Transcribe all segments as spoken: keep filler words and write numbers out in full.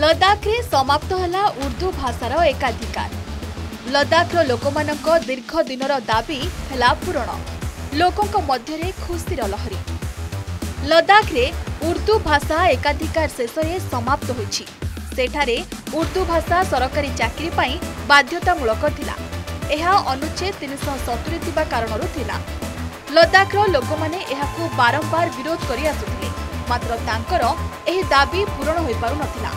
लद्दाख रे समाप्त होला उर्दू भाषार एकाधिकार। लद्दाखर लोकमानक दीर्घ दिनर दाबी हेला पूरण। लोकंक मध्यरे खुशीर लहरी। लद्दाख रे उर्दू भाषा एकाधिकार शेष रे समाप्त होइछि। सेठारे उर्दू भाषा सरकारी चाकरी पाई बाध्यतामूलक थिला। एहा अनुच्छेद तीन सौ सत्तरी थिबा कारणरू थिला। लद्दाखर लोकमाने एहाकू बारंबार विरोध करि आसुथिले, मात्र तांकर एही दाबी पूरण होई पारु नथिला।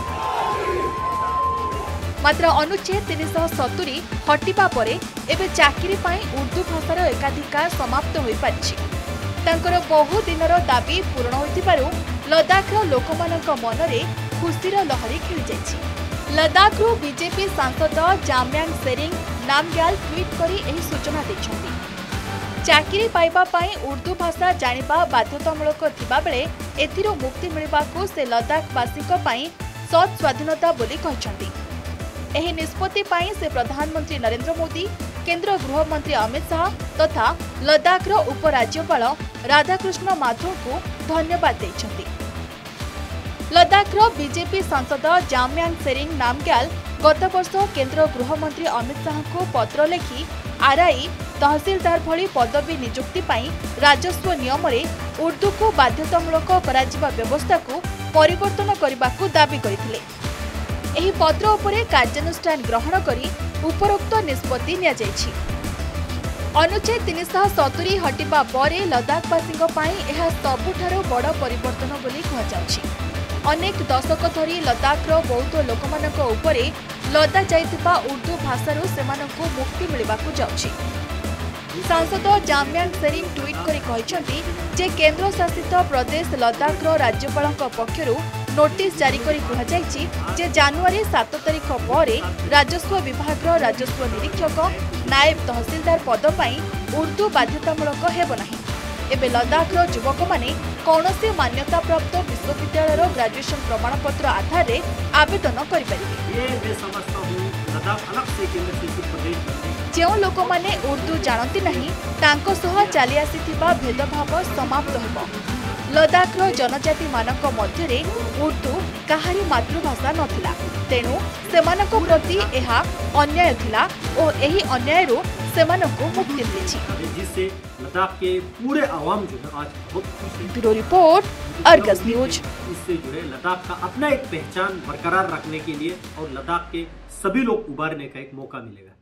मात्र अनुच्छेद तीन सौ सत्तरी हटिबा परे एबे चाकरी पाई उर्दू भाषार एकाधिकार समाप्त होई पारिछि। तांकर बहु दिनर दाबी पूरण होइतिबारु लद्दाखर लोकमानक मनरे खुशीर लहरी खेली जाइछि। लद्दाखरू बीजेपी सांसद जाम्यांग सेरिंग नामग्याल ट्वीट करी एही सूचना दैछन्ति। चाकरी पाइबा पाई उर्दू भाषा जानिबा बाध्यतामूलक थिबा बेले एथिरो मुक्ति मिलिबाकू से लद्दाखवासीक पाई सत् स्वाधीनता बोली कहछन्ति। एही निष्पत्ति पाई से प्रधानमंत्री नरेंद्र मोदी, केंद्र गृहमंत्री अमित शाह तथा लद्दाखर उपराज्यपाल राधाकृष्ण माथुर को धन्यवाद दैछन्ति। लद्दाखर बीजेपी सांसद जाम्यांग सेरिंग नामग्याल गत वर्ष केंद्र गृहमंत्री अमित शाह को पत्र लेखि आरआई तहसीलदार भली पदवी नियुक्ति पाई राजस्व नियम रे उर्दू को बाध्यतामूलक कराजिबा व्यवस्था को परिवर्तन करबाकू दाबी करथिले। एही पत्र उपरे कार्यानुष्ठान ग्रहण करी उपरोक्त निष्पत्ति निया जायछि। अनुच्छेद तीन सौ सत्तरी हटिबा परे लद्दाखवासीक पाई एहा सबुठारो बड़ परिवर्तन बोली कहजाउछि। अनेक दशक धरी लद्दाखर बौद्ध लोकमानक उपरे लदा जाइतिबा उर्दू भाषारू सेमानकू मुक्ति मिलिबाकू जाउछि। सांसद जाम्यांग सेरिंग ट्वीट करी कहिसंती जे केंद्र शासित प्रदेश लद्दाखर राज्यपालक पक्षरु नोटिस जारी करी कहा जायछि जे जनवरी सात तारिख परे राजस्व विभागर राजस्व निरीक्षक नायब तहसीलदार पद पाई उर्दू बाध्यतामूलक हेब नाही। एबे लद्दाखर युवक माने कौनसी मान्यता प्राप्त विश्वविद्यालय ग्रेजुएशन प्रमाणपत्र आधार रे आवेदन करि परिबे। जो लोक माने उर्दू जानती नहीं तांको सह चली आसीथिबा भेदभाव समाप्त हेबो। लद्दाखर जनजाति मानक मध्यरे उर्दू काहारी मातृभाषा नथिला, तेणु सेमानको प्रति एहा अन्याय थिला और एही अन्यायरू सेमानको मुक्ति मिलिछि, जिससे लद्दाख के पूरे आवाम जो है आज बहुत खुश है। Bureau report Argus news. इससे जो है लद्दाख का अपना एक पहचान बरकरार रखने के लिए और लद्दाख के सभी लोग उभारने का एक मौका मिलेगा।